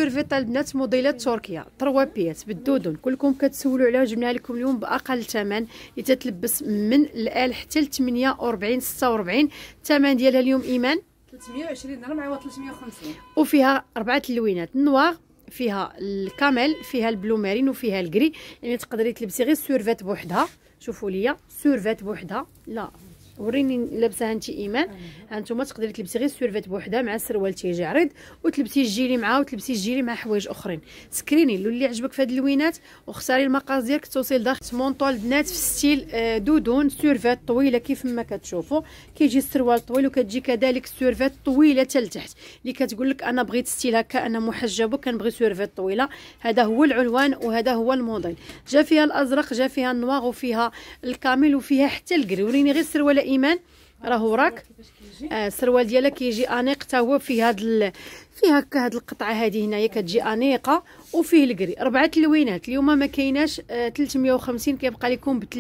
سيرفيت البنات موديلات تركيا 3 بيات بالدودون كلكم كتسولوا عليها. جبناها لكم اليوم باقل ثمن اللي تتلبس من الال حتى ل 48 46. الثمن ديالها اليوم ايمان 320 درهم عوض 350. وفيها 4 اللوينات النوار، فيها الكامل، فيها البلو مارين وفيها الكري. يعني تقدري تلبسي غير السيرفيت بوحدها. شوفوا ليا سيرفيت بوحدها، لا وريني لابساها انت ايمان. ها انتما تقدري تلبسي غير السيرفيت بوحدها مع السروال تيجي عريض، وتلبسي الجيلي معاه، وتلبسي الجيلي مع حوايج اخرين. سكريني اللي عجبك في هاد اللوينات واختاري المقاس ديالك توصيل داخل مونطو البنات في ستيل دودون سيرفيت طويله كيف ما كتشوفوا. كيجي السروال طويل وكتجي كذلك السيرفيت طويله حتى لتحت اللي كتقول لك انا بغيت ستيل هكا، انا محجبه كنبغي سيرفيت طويله. هذا هو العنوان وهذا هو الموديل. جا فيها الازرق، جا فيها النواغ، وفيها الكامل، وفيها حتى الكري. وريني غير السروال ايمان راه وراك. السروال ديالها كيجي انيق حتى هو فيه فيه هكا هاد القطعه هذه هنايا كتجي انيقه، وفيه الكري. 4 اللوينات اليوم ما كايناش 350 كيبقى لكم ب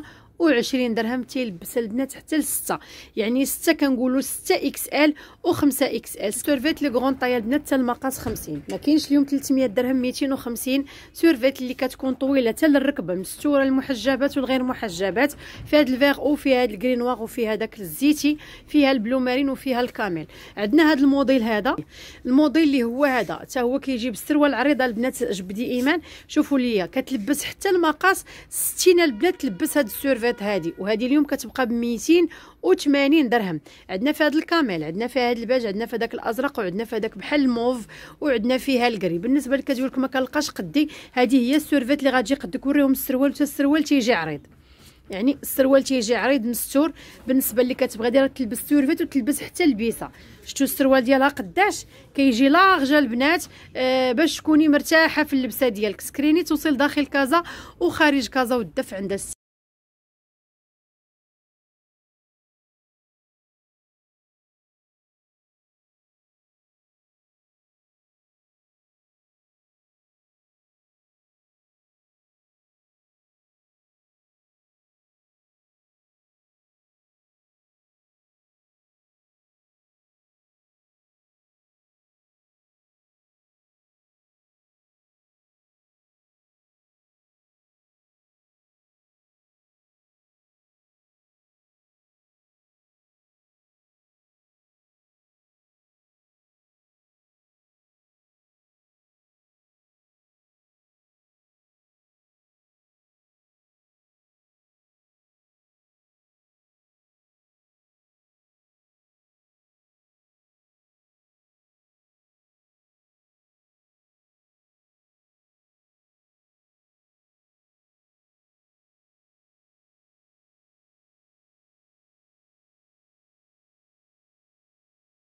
320 درهم. تيلبس البنات حتى ل 6، يعني 6 كنقولوا 6 اكس ال و5 اكس ال. سيرفيت لي غون طاي البنات حتى المقاس 50. ما كاينش اليوم 300 درهم 250. سيرفيت اللي كتكون طويله حتى للركبه، مستوره للمحجبات والغير محجبات. فيها هاد الفيغ وفيها هاد الكري نواغ وفيها داك الزيتي، فيها البلو مارين وفيها الكامل. عندنا هاد الموديل، هذا الموديل اللي هو هذا حتى هو كيجي بالسروال العريضه البنات. جبدي ايمان شوفوا ليا كتلبس حتى المقاس 60 البنات تلبس هاد السيرفيت هذه. وهذه اليوم كتبقى ب 280 درهم. عندنا في هذا الكامل، عندنا في هذا الباج، عندنا في هذاك الازرق، وعندنا في هذاك بحال الموف، وعندنا فيها الكري. بالنسبه لك كتقول لك ما كنلقاش قدي، هذه هي السيرفيت اللي غتجي قدك. وريهم السروال، حتى السروال تيجي عريض، يعني السروال تيجي عريض مستور. بالنسبه اللي كتبغي دير تلبس سيرفيت وتلبس حتى البيسه. شفتوا السروال ديالها قداش كيجي لاغجه البنات باش تكوني مرتاحه في اللبسه ديالك. سكريني توصل داخل كازا وخارج كازا والدفع عند